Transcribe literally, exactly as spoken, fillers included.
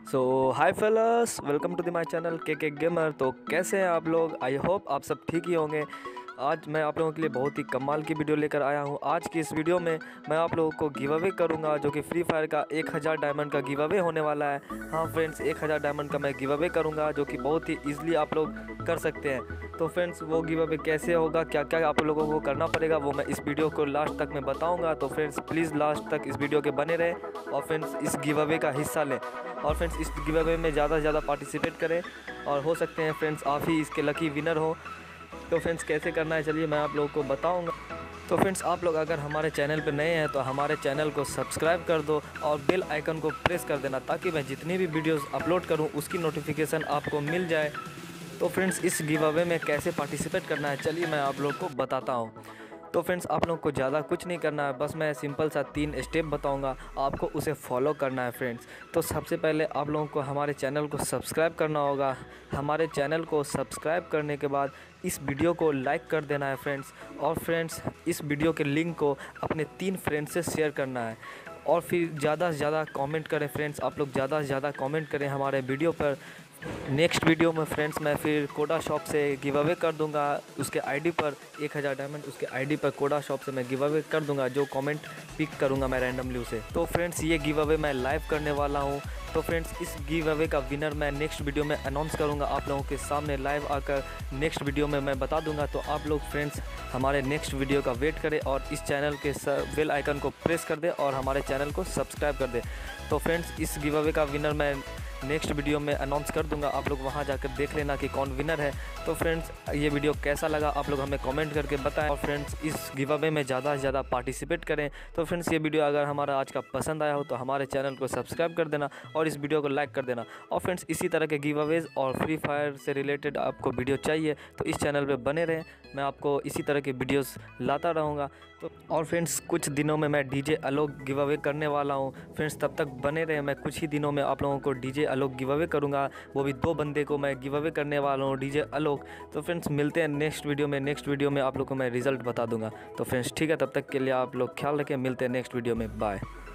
So hi fellas, welcome to the my channel K K gamer. तो कैसे हैं आप लोग? आई होप आप सब ठीक ही होंगे। आज मैं आप लोगों के लिए बहुत ही कमाल की वीडियो लेकर आया हूं। आज की इस वीडियो में मैं आप लोगों को गिव अवे करूंगा, जो कि फ्री फायर का एक हज़ार डायमंड का गिव अवे होने वाला है। हाँ फ्रेंड्स, एक हज़ार डायमंड का मैं गिव अवे करूँगा, जो कि बहुत ही ईजिली आप लोग कर सकते हैं। तो फ्रेंड्स, वो गिव अवे कैसे होगा, क्या क्या आप लोगों को करना पड़ेगा, वो मैं इस वीडियो को लास्ट तक मैं बताऊँगा। तो फ्रेंड्स प्लीज़ लास्ट तक इस वीडियो के बने रहें और फ्रेंड्स इस गिव अवे का हिस्सा लें। और फ्रेंड्स इस गिव अवे में ज़्यादा से ज़्यादा पार्टिसिपेट करें और हो सकते हैं फ्रेंड्स आप ही इसके लकी विनर हो। तो फ्रेंड्स कैसे करना है चलिए मैं आप लोगों को बताऊंगा। तो फ्रेंड्स आप लोग अगर हमारे चैनल पर नए हैं तो हमारे चैनल को सब्सक्राइब कर दो और बेल आइकन को प्रेस कर देना, ताकि मैं जितनी भी वीडियोस अपलोड करूं उसकी नोटिफिकेशन आपको मिल जाए। तो फ्रेंड्स इस गिव अवे में कैसे पार्टिसिपेट करना है चलिए मैं आप लोग को बताता हूँ। तो फ्रेंड्स आप लोग को ज़्यादा कुछ नहीं करना है, बस मैं सिंपल सा तीन स्टेप बताऊंगा, आपको उसे फॉलो करना है फ्रेंड्स। तो सबसे पहले आप लोगों को हमारे चैनल को सब्सक्राइब करना होगा। हमारे चैनल को सब्सक्राइब करने के बाद इस वीडियो को लाइक कर देना है फ्रेंड्स। और फ्रेंड्स इस वीडियो के लिंक को अपने तीन फ्रेंड्स से शेयर करना है और फिर ज़्यादा से ज़्यादा कमेंट करें फ्रेंड्स। आप लोग ज़्यादा से ज़्यादा कमेंट करें हमारे वीडियो पर। नेक्स्ट वीडियो में फ्रेंड्स मैं फिर कोडा शॉप से गिव अवे कर दूंगा, उसके आईडी पर एक हज़ार डायमंड उसके आईडी पर कोडा शॉप से मैं गिव अवे कर दूंगा, जो कमेंट पिक करूंगा मैं रैंडमली उसे। तो फ्रेंड्स ये गिव अवे मैं लाइव करने वाला हूं। तो फ्रेंड्स इस गिव अवे का विनर मैं नेक्स्ट वीडियो में अनाउंस करूंगा, आप लोगों के सामने लाइव आकर नेक्स्ट वीडियो में मैं बता दूंगा। तो आप लोग फ्रेंड्स हमारे नेक्स्ट वीडियो का वेट करें और इस चैनल के बेल आइकन को प्रेस कर दें और हमारे चैनल को सब्सक्राइब कर दें। तो फ्रेंड्स इस गिव अवे का विनर मैं नेक्स्ट वीडियो में अनाउंस कर दूंगा, आप लोग वहां जाकर देख लेना कि कौन विनर है। तो फ्रेंड्स ये वीडियो कैसा लगा आप लोग हमें कमेंट करके बताएं और फ्रेंड्स इस गिव अवे में ज़्यादा से ज़्यादा पार्टिसिपेट करें। तो फ्रेंड्स ये वीडियो अगर हमारा आज का पसंद आया हो तो हमारे चैनल को सब्सक्राइब कर देना और इस वीडियो को लाइक कर देना। और फ्रेंड्स इसी तरह के गिव अवेज और फ्री फायर से रिलेटेड आपको वीडियो चाहिए तो इस चैनल पर बने रहें, मैं आपको इसी तरह के वीडियोज़ लाता रहूँगा। तो और फ्रेंड्स कुछ दिनों में मैं डीजे आलोक गिव अवे करने वाला हूँ फ्रेंड्स, तब तक बने रहे। मैं कुछ ही दिनों में आप लोगों को डीजे आलोक गिव अवे करूँगा, वो भी दो बंदे को मैं गिव अवे करने वाला हूँ डीजे आलोक। तो फ्रेंड्स मिलते हैं नेक्स्ट वीडियो में। नेक्स्ट वीडियो में आप लोग को मैं रिजल्ट बता दूंगा। तो फ्रेंड्स ठीक है, तब तक के लिए आप लोग ख्याल रखें, मिलते हैं नेक्स्ट वीडियो में, बाय।